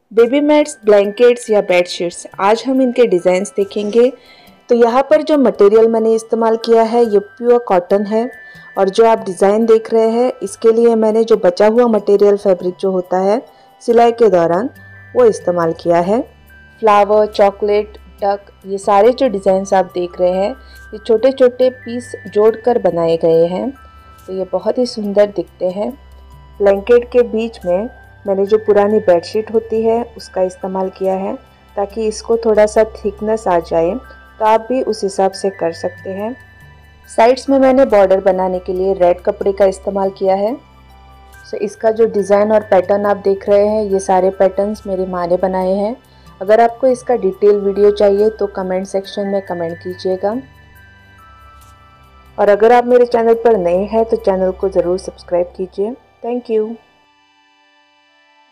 Baby mats, blankets या bedsheets, आज हम इनके डिज़ाइंस देखेंगे। तो यहाँ पर जो मटेरियल मैंने इस्तेमाल किया है ये प्योर कॉटन है, और जो आप डिज़ाइन देख रहे हैं इसके लिए मैंने जो बचा हुआ मटेरियल फैब्रिक जो होता है सिलाई के दौरान वो इस्तेमाल किया है। फ्लावर, चॉकलेट, डक, ये सारे जो डिज़ाइंस आप देख रहे हैं ये छोटे छोटे पीस जोड़कर बनाए गए हैं, तो ये बहुत ही सुंदर दिखते हैं। ब्लैंकेट के बीच में मैंने जो पुरानी बेडशीट होती है उसका इस्तेमाल किया है ताकि इसको थोड़ा सा थिकनेस आ जाए, तो आप भी उस हिसाब से कर सकते हैं। साइड्स में मैंने बॉर्डर बनाने के लिए रेड कपड़े का इस्तेमाल किया है। सो इसका जो डिज़ाइन और पैटर्न आप देख रहे हैं ये सारे पैटर्न्स मेरी माँ ने बनाए हैं। अगर आपको इसका डिटेल वीडियो चाहिए तो कमेंट सेक्शन में कमेंट कीजिएगा, और अगर आप मेरे चैनल पर नए हैं तो चैनल को ज़रूर सब्सक्राइब कीजिए। Thank you.